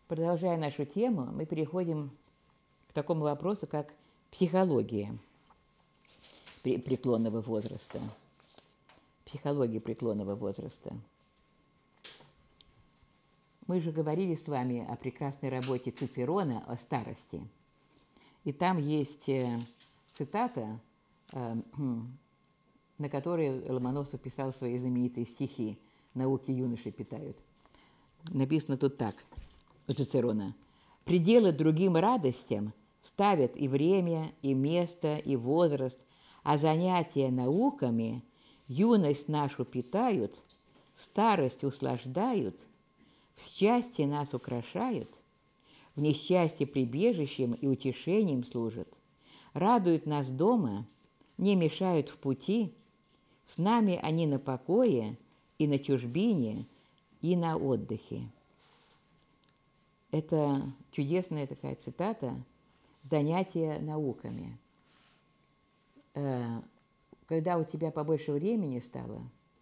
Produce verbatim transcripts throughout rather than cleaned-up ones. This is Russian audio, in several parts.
Продолжая нашу тему, мы переходим к такому вопросу, как психология преклонного возраста. Психология преклонного возраста. Мы же говорили с вами о прекрасной работе Цицерона о старости. И там есть цитата, на которой Ломоносов писал свои знаменитые стихи «Науки юноши питают». Написано тут так у Цицерона: «Пределы другим радостям ставят и время, и место, и возраст, а занятия науками юность нашу питают, старость услаждают, в счастье нас украшают, в несчастье прибежищем и утешением служат, радуют нас дома, не мешают в пути, с нами они на покое и на чужбине, и на отдыхе». Это чудесная такая цитата «Занятия науками». Когда у тебя побольше времени стало,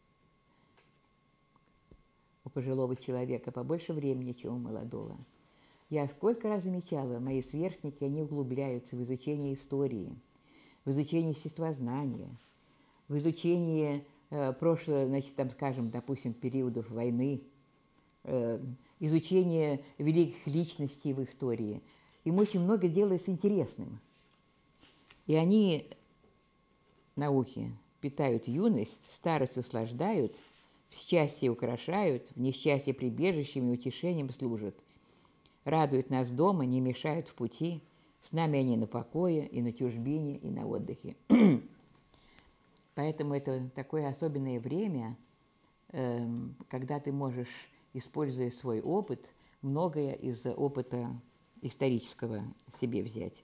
у пожилого человека побольше времени, чем у молодого. Я сколько раз замечала, мои сверстники, они углубляются в изучение истории, в изучение естествознания, в изучение э, прошлого, значит, там, скажем, допустим, периодов войны, э, изучение великих личностей в истории. Им очень много делается интересным. И они, науки, питают юность, старость услаждают, в счастье украшают, в несчастье прибежищем и утешением служат. Радуют нас дома, не мешают в пути, с нами они на покое, и на чужбине, и на отдыхе. Поэтому это такое особенное время, когда ты можешь, используя свой опыт, многое из опыта исторического себе взять.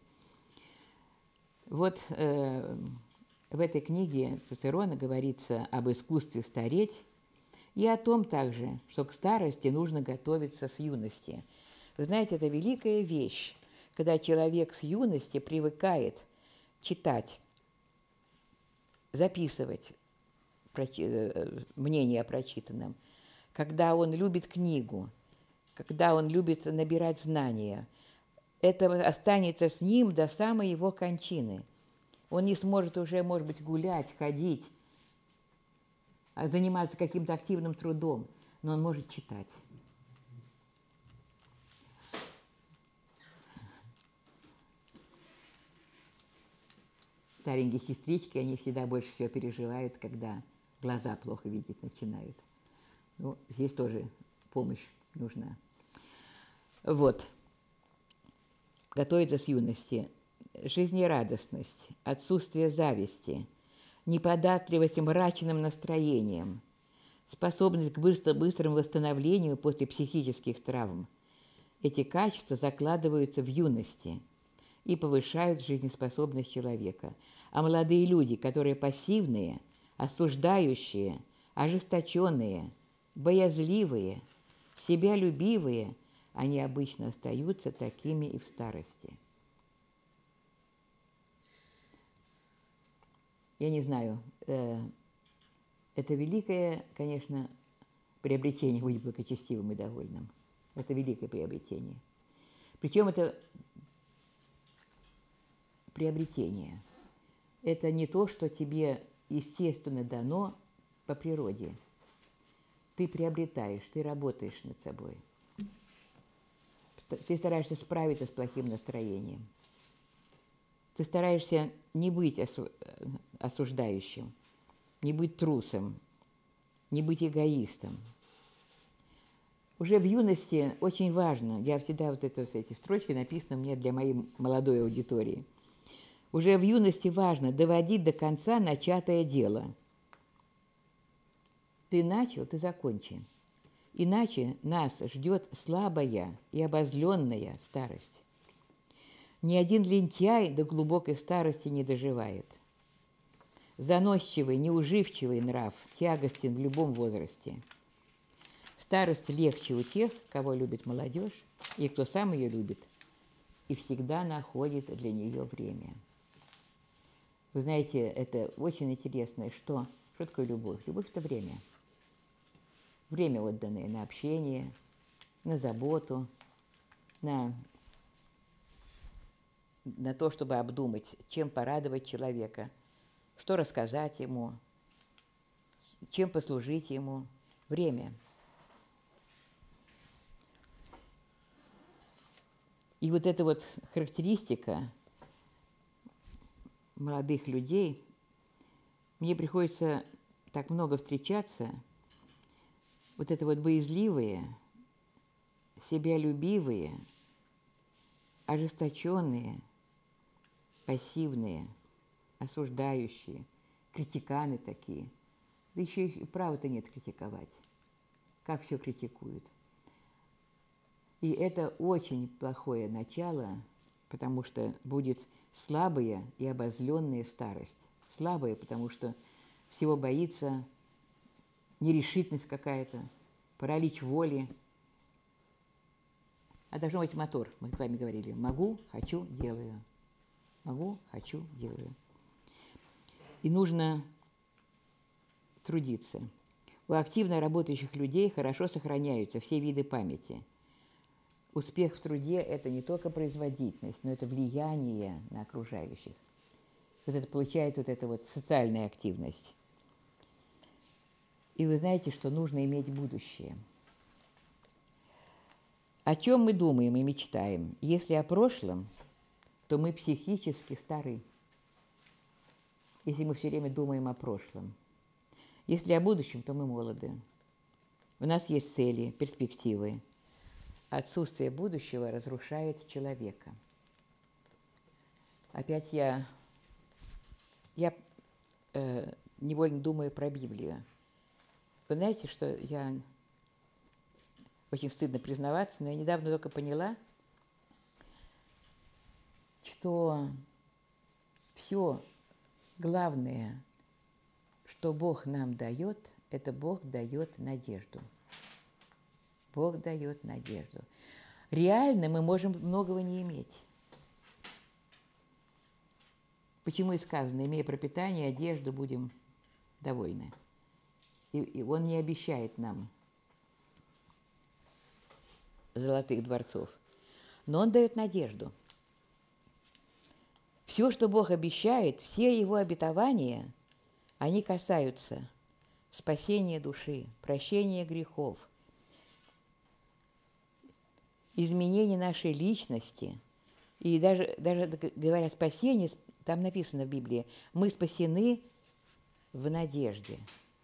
Вот э, в этой книге Цицерона говорится об искусстве стареть и о том также, что к старости нужно готовиться с юности. Вы знаете, это великая вещь, когда человек с юности привыкает читать, записывать мнение о прочитанном, когда он любит книгу, когда он любит набирать знания. Это останется с ним до самой его кончины. Он не сможет уже, может быть, гулять, ходить, заниматься каким-то активным трудом, но он может читать. Старенькие сестрички, они всегда больше всего переживают, когда глаза плохо видеть начинают. Ну, здесь тоже помощь нужна. Вот. Готовиться с юности. Жизнерадостность, отсутствие зависти, неподатливость мрачным настроениям, способность к быстро, быстрому восстановлению после психических травм. Эти качества закладываются в юности и повышают жизнеспособность человека. А молодые люди, которые пассивные, осуждающие, ожесточенные, боязливые, себялюбивые, они обычно остаются такими и в старости. Я не знаю, э, это великое, конечно, приобретение быть благочестивым и довольным. Это великое приобретение. Причем это приобретение. Это не то, что тебе естественно дано по природе. Ты приобретаешь, ты работаешь над собой. Ты стараешься справиться с плохим настроением. Ты стараешься не быть осуждающим, не быть трусом, не быть эгоистом. Уже в юности очень важно, я всегда вот это, эти строчки написаны мне для моей молодой аудитории. Уже в юности важно доводить до конца начатое дело. Ты начал, ты закончи. Иначе нас ждет слабая и обозленная старость. Ни один лентяй до глубокой старости не доживает. Заносчивый, неуживчивый нрав тягостен в любом возрасте. Старость легче у тех, кого любит молодежь, и кто сам ее любит, и всегда находит для нее время. Вы знаете, это очень интересно. Что, что такое любовь? Любовь – это время. Время, отданное на общение, на заботу, на, на то, чтобы обдумать, чем порадовать человека, что рассказать ему, чем послужить ему. Время. И вот эта вот характеристика молодых людей, мне приходится так много встречаться, вот это вот боязливые, себялюбивые, ожесточенные, пассивные, осуждающие, критиканы такие. Да еще и права-то нет критиковать. Как все критикуют. И это очень плохое начало, потому что будет слабая и обозленная старость. Слабая, потому что всего боится, нерешительность какая-то, паралич воли. А должен быть мотор, мы с вами говорили. Могу, хочу, делаю. Могу, хочу, делаю. И нужно трудиться. У активно работающих людей хорошо сохраняются все виды памяти. Успех в труде – это не только производительность, но это влияние на окружающих. Вот это получается вот эта вот социальная активность. И вы знаете, что нужно иметь будущее. О чем мы думаем и мечтаем? Если о прошлом, то мы психически стары. Если мы все время думаем о прошлом. Если о будущем, то мы молоды. У нас есть цели, перспективы. Отсутствие будущего разрушает человека. Опять я, я э, невольно думаю про Библию. Вы знаете, что я, очень стыдно признаваться, но я недавно только поняла, что все главное, что Бог нам дает, это Бог дает надежду. Бог дает надежду. Реально мы можем многого не иметь. Почему и сказано, имея пропитание, одежду, будем довольны. И, и Он не обещает нам золотых дворцов, но Он дает надежду. Все, что Бог обещает, все Его обетования, они касаются спасения души, прощения грехов, изменения нашей личности. И даже, даже говоря о спасении, там написано в Библии, мы спасены в надежде.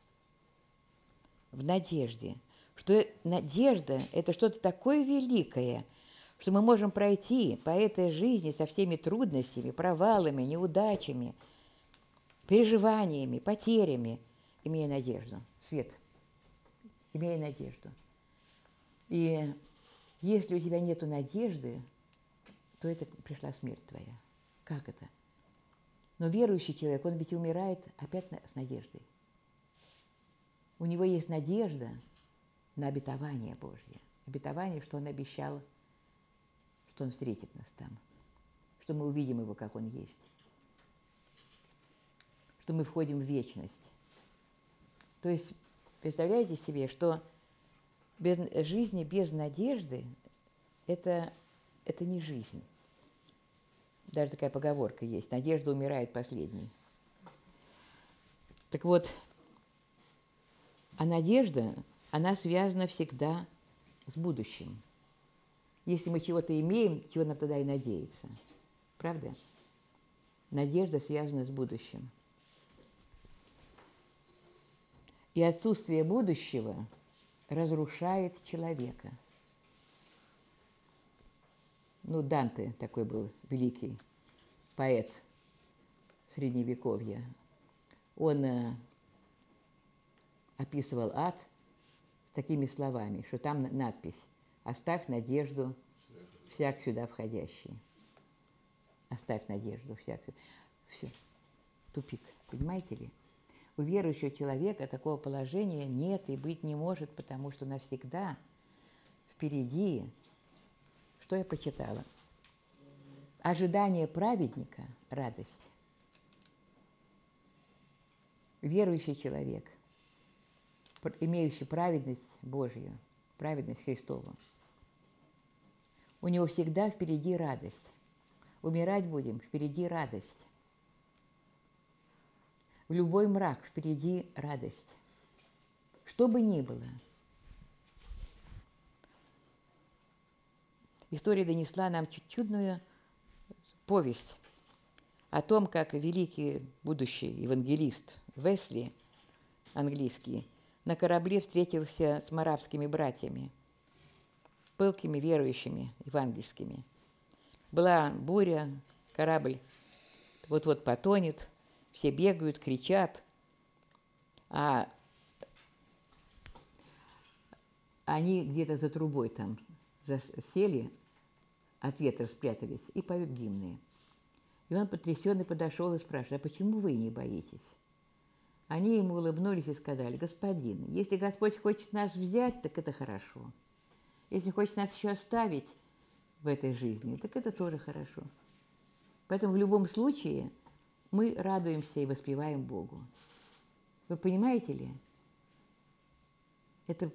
В надежде. Что надежда – это что-то такое великое, что мы можем пройти по этой жизни со всеми трудностями, провалами, неудачами, переживаниями, потерями, имея надежду. Свет. Имея надежду. И если у тебя нет надежды, то это пришла смерть твоя. Как это? Но верующий человек, он ведь умирает опять с надеждой. У него есть надежда на обетование Божье. Обетование, что Он обещал, что Он встретит нас там, что мы увидим Его, как Он есть, что мы входим в вечность. То есть, представляете себе, что без жизни без надежды это, это не жизнь. Даже такая поговорка есть: надежда умирает последней. Так вот, а надежда, она связана всегда с будущим. Если мы чего-то имеем, чего нам тогда и надеяться. Правда? Надежда связана с будущим. И отсутствие будущего разрушает человека. Ну, Данте такой был великий поэт Средневековья. Он э, описывал ад с такими словами, что там надпись: «Оставь надежду всяк сюда входящий». Оставь надежду всяк. Все. Тупик. Понимаете ли? У верующего человека такого положения нет и быть не может, потому что навсегда впереди, что я почитала? Ожидание праведника – радость. Верующий человек, имеющий праведность Божью, праведность Христову, у него всегда впереди радость. Умирать будем, впереди радость. В любой мрак впереди радость. Что бы ни было. История донесла нам чудную повесть о том, как великий будущий евангелист Весли, английский, на корабле встретился с моравскими братьями, пылкими верующими евангельскими. Была буря, корабль вот-вот потонет, все бегают, кричат, а они где-то за трубой там сели, от ветра спрятались и поют гимны. И он потрясенный подошел и спрашивает: а почему вы не боитесь? Они ему улыбнулись и сказали: господин, если Господь хочет нас взять, так это хорошо. Если хочет нас еще оставить в этой жизни, так это тоже хорошо. Поэтому в любом случае мы радуемся и воспеваем Богу. Вы понимаете ли? Это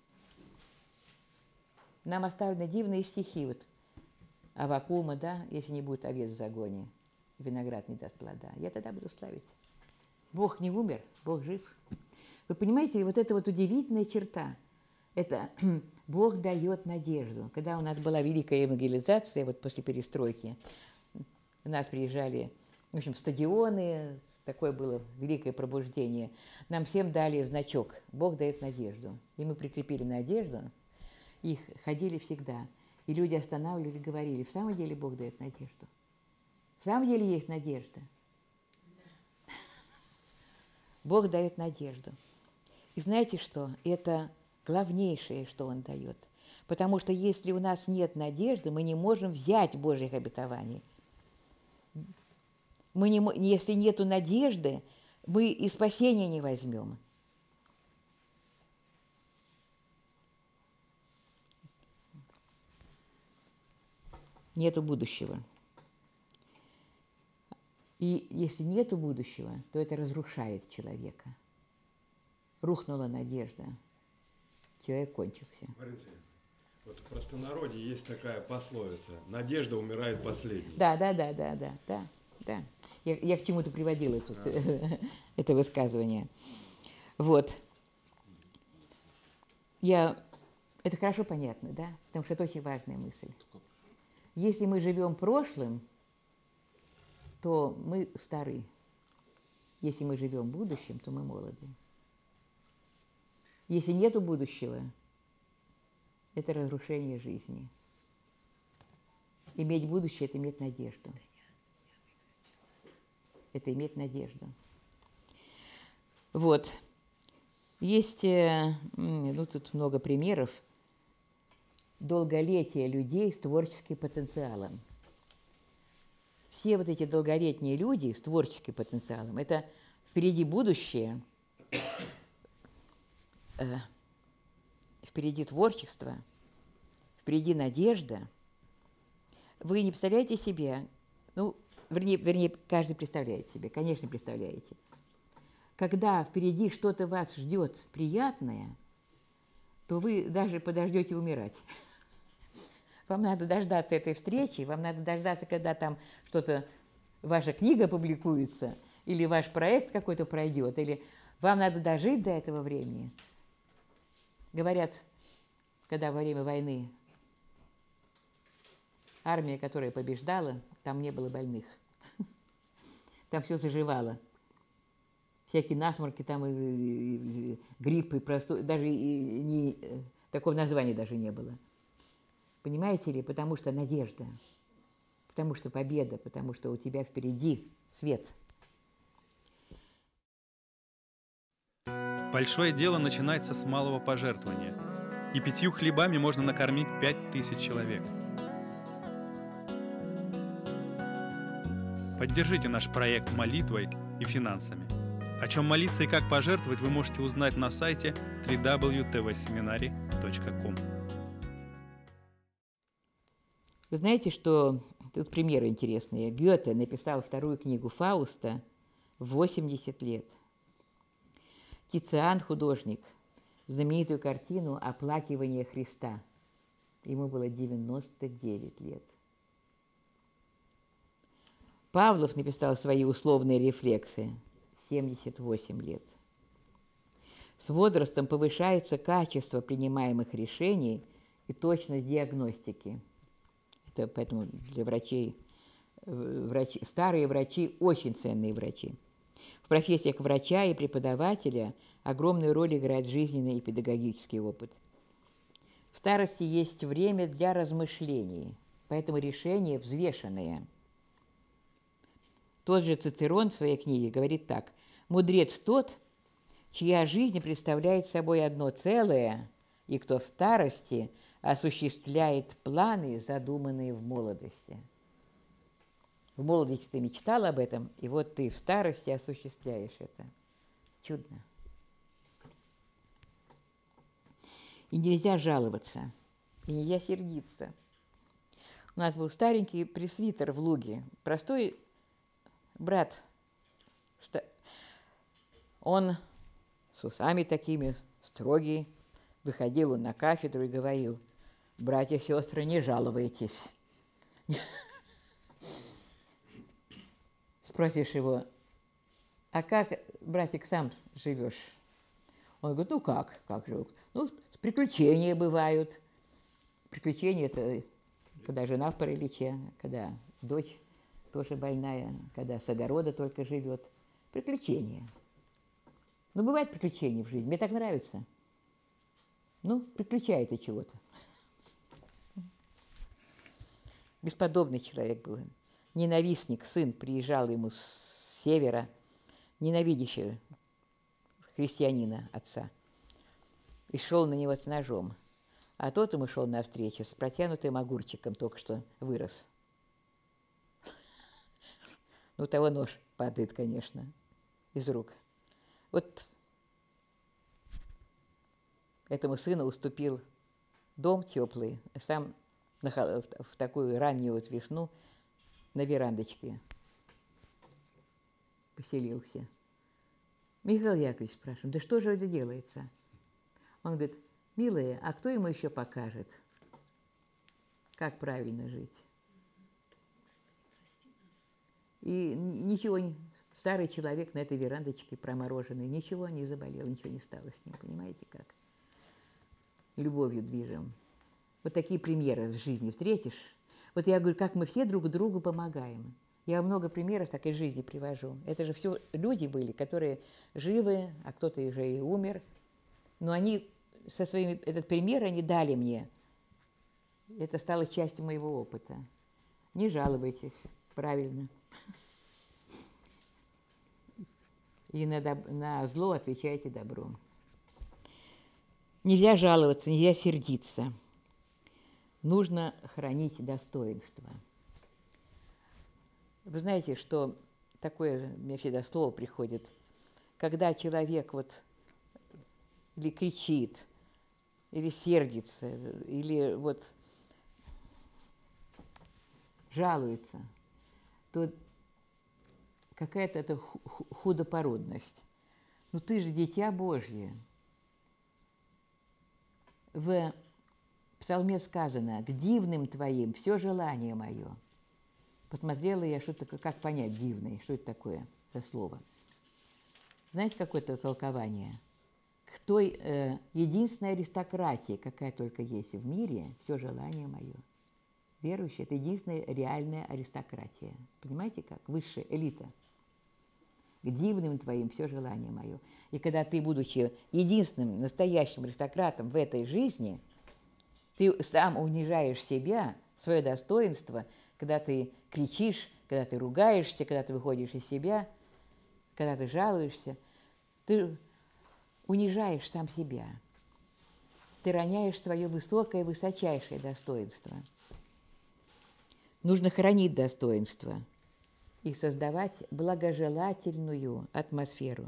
нам оставлены дивные стихи вот Аввакума, да, если не будет овец в загоне, виноград не даст плода. Я тогда буду славить. Бог не умер, Бог жив. Вы понимаете ли, вот эта вот удивительная черта, это Бог дает надежду. Когда у нас была великая евангелизация, вот после перестройки, у нас приезжали, в общем, стадионы, такое было великое пробуждение. Нам всем дали значок «Бог дает надежду». И мы прикрепили надежду, их ходили всегда. И люди останавливали и говорили: в самом деле Бог дает надежду. В самом деле есть надежда. Бог дает надежду. И знаете что? Это главнейшее, что Он дает. Потому что если у нас нет надежды, мы не можем взять Божьих обетований. Мы не, если нет надежды, мы и спасения не возьмем. Нету будущего. И если нету будущего, то это разрушает человека. Рухнула надежда. Человек кончился. Марина Сергеевна, вот в простонародье есть такая пословица: надежда умирает последней. Да, да, да, да, да, да, да. Я, я к чему-то приводила тут а. это высказывание. Вот. Я... Это хорошо понятно, да? Потому что это очень важная мысль. Если мы живем прошлым, то мы стары. Если мы живем будущим, то мы молоды. Если нету будущего, это разрушение жизни. Иметь будущее – это иметь надежду. Это иметь надежду. Вот. Есть, ну, тут много примеров долголетия людей с творческим потенциалом. Все вот эти долголетние люди с творческим потенциалом – это впереди будущее, э, впереди творчество, впереди надежда. Вы не представляете себе, ну, вернее, вернее, каждый представляет себе, конечно, представляете. Когда впереди что-то вас ждет приятное, то вы даже подождете умирать. Вам надо дождаться этой встречи, вам надо дождаться, когда там что-то, ваша книга публикуется, или ваш проект какой-то пройдет, или вам надо дожить до этого времени. Говорят, когда во время войны армия, которая побеждала, там не было больных. Там все заживало. Всякие насморки, там и, и, и гриппы, простой, даже и, не, такого названия даже не было. Понимаете ли? Потому что надежда, потому что победа, потому что у тебя впереди свет. Большое дело начинается с малого пожертвования, и пятью хлебами можно накормить пять тысяч человек. Поддержите наш проект молитвой и финансами. О чем молиться и как пожертвовать вы можете узнать на сайте дабл ю дабл ю дабл ю точка ти ви семинари точка ком. Вы знаете, что тут примеры интересные. Гёте написал вторую книгу Фауста в восемьдесят лет. Тициан, художник, знаменитую картину «Оплакивание Христа». ему было девяносто девять лет. Павлов написал свои условные рефлексы семьдесят восемь лет. С возрастом повышается качество принимаемых решений и точность диагностики. Это поэтому для врачей, врачи, старые врачи очень ценные врачи. В профессиях врача и преподавателя огромную роль играет жизненный и педагогический опыт. В старости есть время для размышлений, поэтому решения взвешенные. Тот же Цицерон в своей книге говорит так: «Мудрец тот, чья жизнь представляет собой одно целое, и кто в старости осуществляет планы, задуманные в молодости». В молодости ты мечтал об этом, и вот ты в старости осуществляешь это. Чудно. И нельзя жаловаться, и нельзя сердиться. У нас был старенький пресвитер в Луге, простой брат. Он с усами такими, строгий, выходил он на кафедру и говорил: «Братья и сестры, не жалуйтесь». Спросишь его: «А как, братик, сам живешь?» Он говорит: «Ну как, как живу? Ну, приключения бывают». Приключения – это когда жена в параличе, когда дочь тоже больная, когда с огорода только живет. Приключения. Ну, бывают приключения в жизни, мне так нравится. Ну, приключается чего-то. Бесподобный человек был. Ненавистник, сын приезжал ему с севера, ненавидящий христианина отца, и шел на него с ножом. А тот ему шел навстречу с протянутым огурчиком, только что вырос. Ну, у того нож падает, конечно, из рук. Вот этому сыну уступил дом теплый, а сам в такую раннюю вот весну на верандочке поселился. Михаил Яковлевич спрашивает: «Да что же это делается?» Он говорит: «Милая, а кто ему еще покажет, как правильно жить?» И ничего не... Старый человек на этой верандочке промороженный, ничего не заболел, ничего не стало с ним, понимаете как? Любовью движем. Вот такие примеры в жизни встретишь. Вот я говорю, как мы все друг другу помогаем. Я много примеров так из жизни привожу. Это же все люди были, которые живы, а кто-то уже и умер. Но они со своими... Этот пример они дали мне. Это стало частью моего опыта. Не жалуйтесь, правильно. И на, доб... на зло отвечайте добром. Нельзя жаловаться, нельзя сердиться. Нужно хранить достоинство. Вы знаете, что такое, мне всегда слово приходит, когда человек вот или кричит, или сердится, или вот жалуется, то какая-то это худопородность. Ну ты же дитя Божье. В Псалме сказано: «К дивным твоим все желание мое». Посмотрела я, что такое, как понять дивное, что это такое за слово. Знаете, какое-то толкование? К той э, единственной аристократии, какая только есть в мире, все желание мое. Верующие – это единственная реальная аристократия. Понимаете как? Высшая элита. К дивным твоим все желание мое. И когда ты, будучи единственным настоящим аристократом в этой жизни, ты сам унижаешь себя, свое достоинство, когда ты кричишь, когда ты ругаешься, когда ты выходишь из себя, когда ты жалуешься, ты унижаешь сам себя. Ты роняешь свое высокое, высочайшее достоинство. Нужно хранить достоинство и создавать благожелательную атмосферу.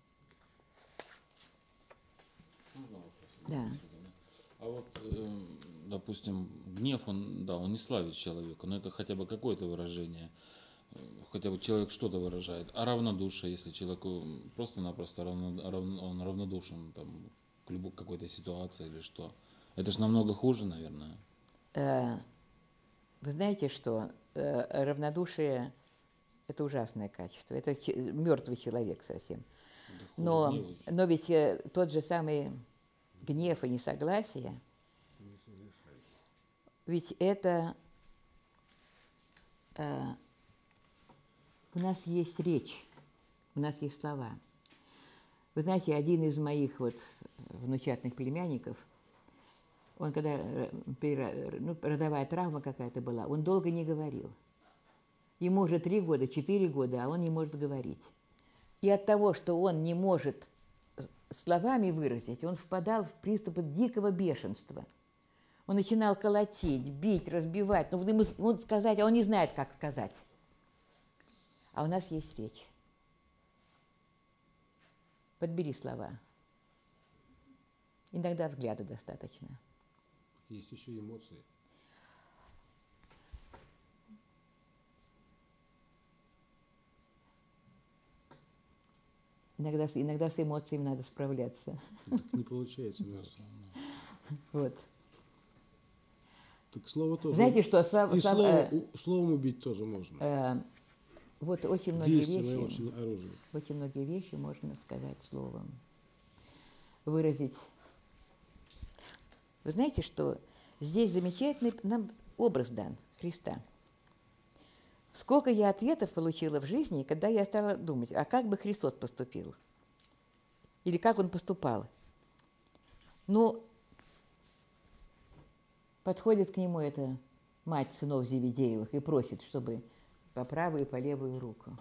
Да. А вот, допустим, гнев, он, да, он не славит человека, но это хотя бы какое-то выражение, хотя бы человек что-то выражает. А равнодушие, если человеку просто-напросто равно, равно, он равнодушен там, к любой какой-то ситуации или что, это же намного хуже, наверное. Э, вы знаете, что э, равнодушие – это ужасное качество, это че- мертвый человек совсем. Но, но ведь э, тот же самый гнев и несогласие, ведь это э, у нас есть речь, у нас есть слова. Вы знаете, один из моих вот внучатных племянников, он когда, ну, родовая травма какая-то была, он долго не говорил. Ему уже три года, четыре года, а он не может говорить. И от того, что он не может словами выразить, он впадал в приступы дикого бешенства. Он начинал колотить, бить, разбивать, но ему ну, сказать, а он не знает, как сказать. А у нас есть речь. Подбери слова. Иногда взгляда достаточно. Есть еще эмоции. Иногда, иногда с эмоциями надо справляться. Так не получается у нас. Вот. Так слово тоже. Знаете, что слов, И слов, слово, э, у- словом убить тоже можно. э, вот очень многие Действенное вещи, очень оружие. очень многие вещи можно сказать словом, выразить. Вы знаете, что здесь замечательный нам образ дан Христа. Сколько я ответов получила в жизни, когда я стала думать, а как бы Христос поступил? Или как Он поступал? Ну, подходит к Нему эта мать сынов Зеведеевых и просит, чтобы по правую и по левую руку.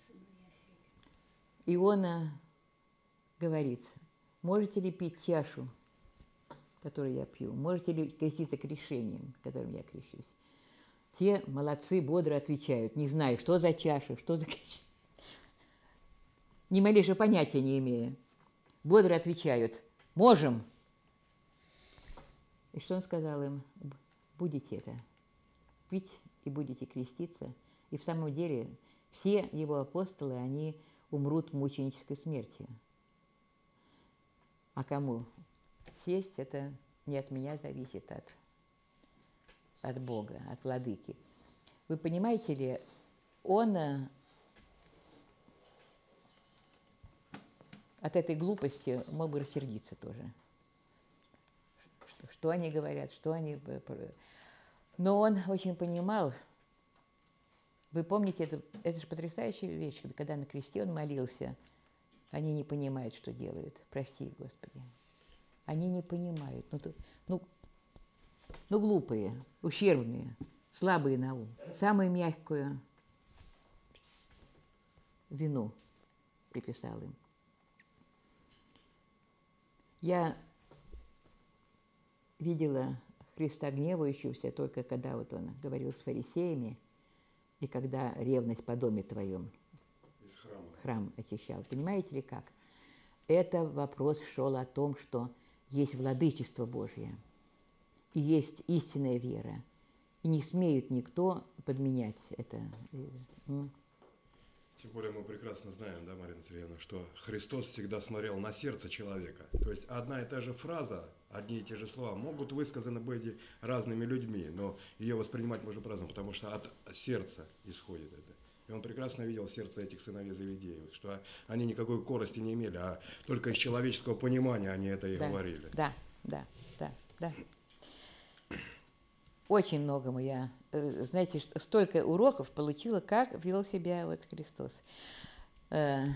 И Он говорит, можете ли пить чашу, которую я пью? Можете ли креститься крещением, которым я крещусь? Те молодцы, бодро отвечают, не знаю, что за чаша, что за крещение. Ни малейшего понятия не имея. Бодро отвечают, можем. И что он сказал им? Будете это пить и будете креститься. И в самом деле все его апостолы, они умрут мученической смертью. А кому сесть, это не от меня зависит, от, от Бога, от Владыки. Вы понимаете ли, он от этой глупости мог бы рассердиться тоже. Что, что они говорят, что они... Но он очень понимал. Вы помните, это, это же потрясающая вещь, когда на кресте он молился, они не понимают, что делают. Прости, Господи. Они не понимают. Ну, то, ну, ну глупые, ущербные, слабые на ум. Самую мягкую вину приписал им. Я видела Христа гневающегося только когда вот он говорил с фарисеями и когда ревность по доме твоем Из храма. храм очищал. Понимаете ли как? Это вопрос шел о том, что есть владычество Божье и есть истинная вера. И не смеет никто подменять это. Тем более мы прекрасно знаем, да, Марина Сергеевна, что Христос всегда смотрел на сердце человека. То есть одна и та же фраза, одни и те же слова могут высказаны быть разными людьми, но ее воспринимать можно по-разному, потому что от сердца исходит это. И он прекрасно видел сердце этих сыновей Зеведеевых, что они никакой корости не имели, а только из человеческого понимания они это и да, говорили. Да, да, да, да. Очень многому я, знаете, столько уроков получила, как вел себя вот Христос. Там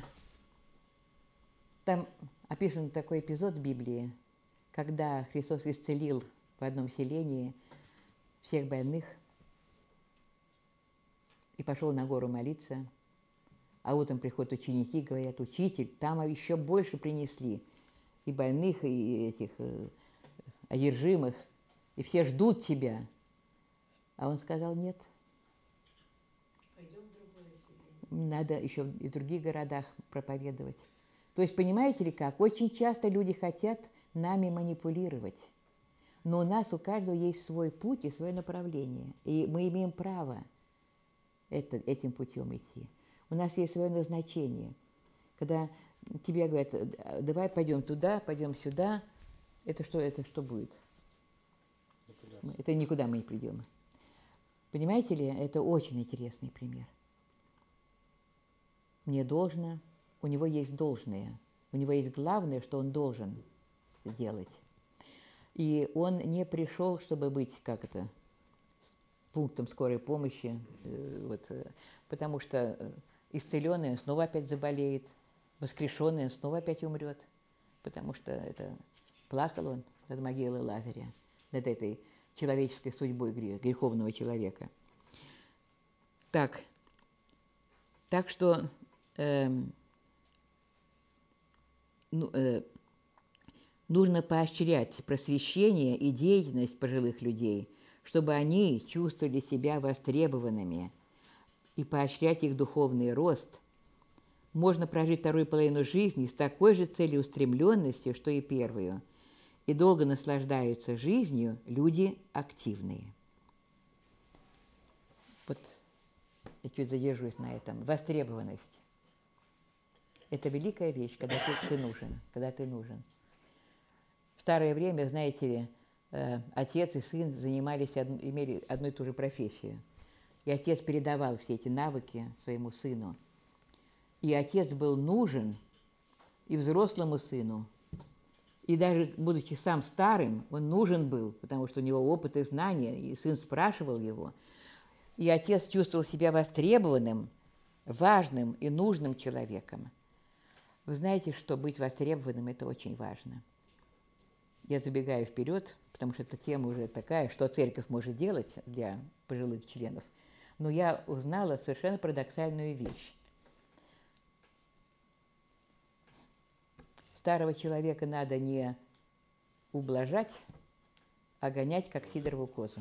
описан такой эпизод в Библии, когда Христос исцелил в одном селении всех больных и пошел на гору молиться, а утром приходят ученики и говорят, учитель, там еще больше принесли и больных, и этих одержимых, и все ждут тебя. А он сказал, нет. Пойдем в другое селение. Надо еще и в других городах проповедовать. То есть, понимаете ли как? Очень часто люди хотят нами манипулировать. Но у нас у каждого есть свой путь и свое направление. И мы имеем право это, этим путем идти. У нас есть свое назначение. Когда тебе говорят, давай пойдем туда, пойдем сюда, это что, это что будет? Это никуда мы не придем. Понимаете ли, это очень интересный пример. Мне должно, у него есть должное, у него есть главное, что он должен делать. И он не пришел, чтобы быть, как это, пунктом скорой помощи, вот, потому что исцеленный снова опять заболеет, воскрешенный снова опять умрет, потому что это плакал он над могилой Лазаря, над этой человеческой судьбой греховного человека. Так, так что э, ну, э, нужно поощрять просвещение и деятельность пожилых людей, чтобы они чувствовали себя востребованными, и поощрять их духовный рост. Можно прожить вторую половину жизни с такой же целеустремленностью, что и первую, и долго наслаждаются жизнью люди активные. Вот я чуть задержусь на этом. Востребованность. Это великая вещь, когда ты, ты нужен, когда ты нужен. В старое время, знаете ли, отец и сын занимались, имели одну и ту же профессию. И отец передавал все эти навыки своему сыну. И отец был нужен и взрослому сыну, и даже будучи сам старым, он нужен был, потому что у него опыт и знания, и сын спрашивал его. И отец чувствовал себя востребованным, важным и нужным человеком. Вы знаете, что быть востребованным – это очень важно. Я забегаю вперед, потому что эта тема уже такая, что церковь может делать для пожилых членов. Но я узнала совершенно парадоксальную вещь. Старого человека надо не ублажать, а гонять, как сидорову козу.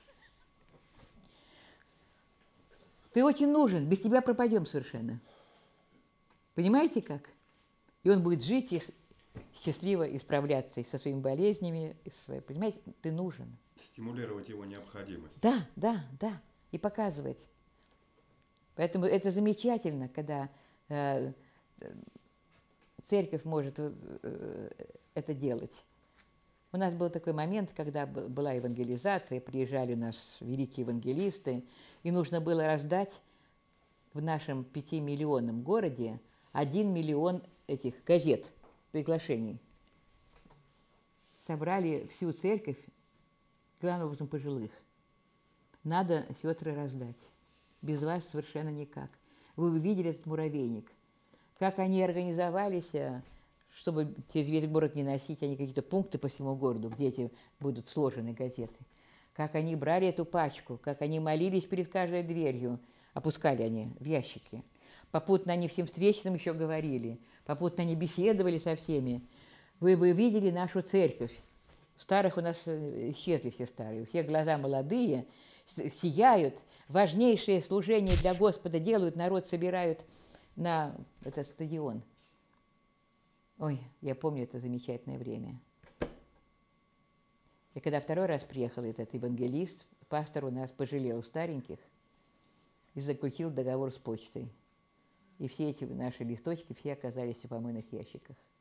Ты очень нужен, без тебя пропадем совершенно. Понимаете как? И он будет жить и счастливо исправляться и со своими болезнями, и со своей, понимаете, ты нужен. Стимулировать его необходимость. Да, да, да, и показывать. Поэтому это замечательно, когда э, церковь может э, это делать. У нас был такой момент, когда была евангелизация, приезжали у нас великие евангелисты, и нужно было раздать в нашем пятимиллионном городе один миллион этих газет, приглашений. Собрали всю церковь, главным образом пожилых. Надо, сестры, раздать. Без вас совершенно никак. Вы увидели этот муравейник. Как они организовались, чтобы через весь город не носить, они какие-то пункты по всему городу, где эти будут сложены газеты. Как они брали эту пачку, как они молились перед каждой дверью, опускали они в ящики. Попутно они всем встречным еще говорили, попутно они беседовали со всеми. Вы бы видели нашу церковь. Старых у нас исчезли все старые, у всех глаза молодые, сияют, важнейшие служения для Господа делают, народ собирают на этот стадион. Ой, я помню это замечательное время. И когда второй раз приехал этот евангелист, пастор у нас пожалел стареньких и заключил договор с почтой. И все эти наши листочки все оказались в помойных ящиках.